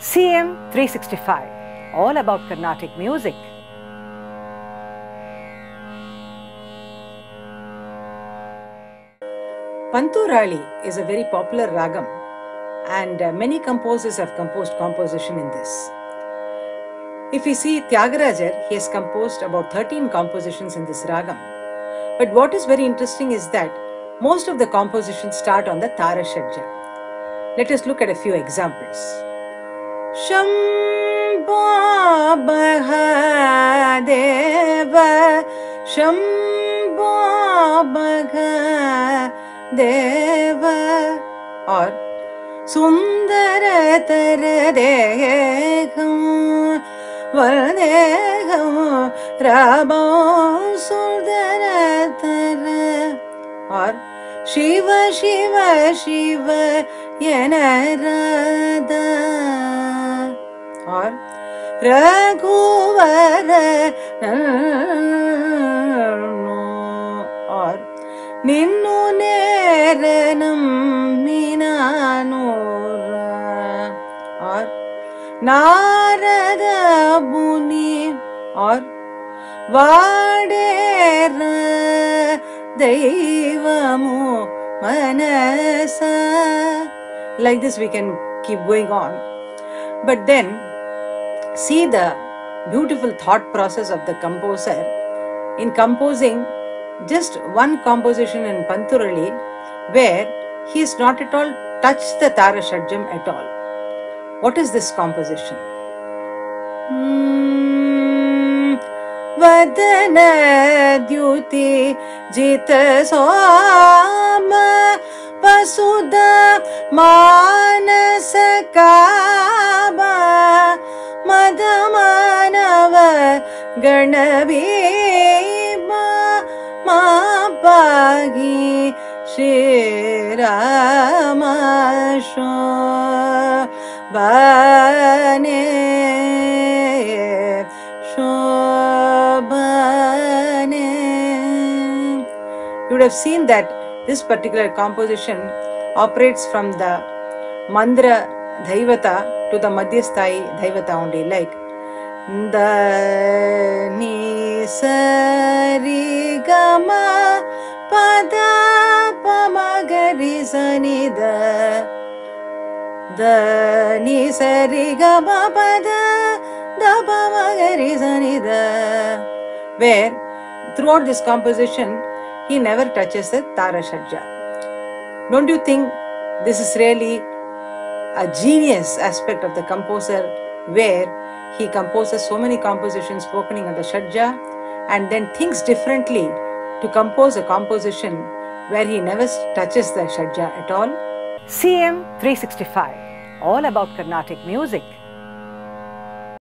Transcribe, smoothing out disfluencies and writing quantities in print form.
CM 365, all about Carnatic music. Panturali is a very popular ragam, and many composers have composed composition in this. If we see Tyagarajar, he has composed about 13 compositions in this ragam. But what is very interesting is that most of the compositions start on the Tara Shadja. Let us look at a few examples. Shambho Bhadeva, Shambho Bhadeva, or Sundara Taradeham Vardeham Rabo Sundara Tara, or Shiva Shiva Shiva Yanarada, or Raghuvara or Ninnu Neranam Minanura, or Narada Muni, or Vadera Deivamu Manasa. Like this we can keep going on. But then see the beautiful thought process of the composer in composing just one composition in Panturali, where he is not at all touched the Tara Shadjam at all. What is this composition? Vadana Dyuti Jita Soma Vasudha Manasa Kaba Madhamanava Ganabhima Mapagi Shri Rama Shobhane Shobhane. You would have seen that this particular composition operates from the Mandra Dhaivata to the Madhyasthai Dhaivata only, like Da Ni Sari Gama Pada Pamagari Sanida, Da Ni Sari Gama Pada Da Pamagari Sanida, where throughout this composition he never touches the Tara Shadja. Don't you think this is really a genius aspect of the composer, where he composes so many compositions focusing on the Shadja and then thinks differently to compose a composition where he never touches the Shadja at all? CM 365, all about Carnatic music.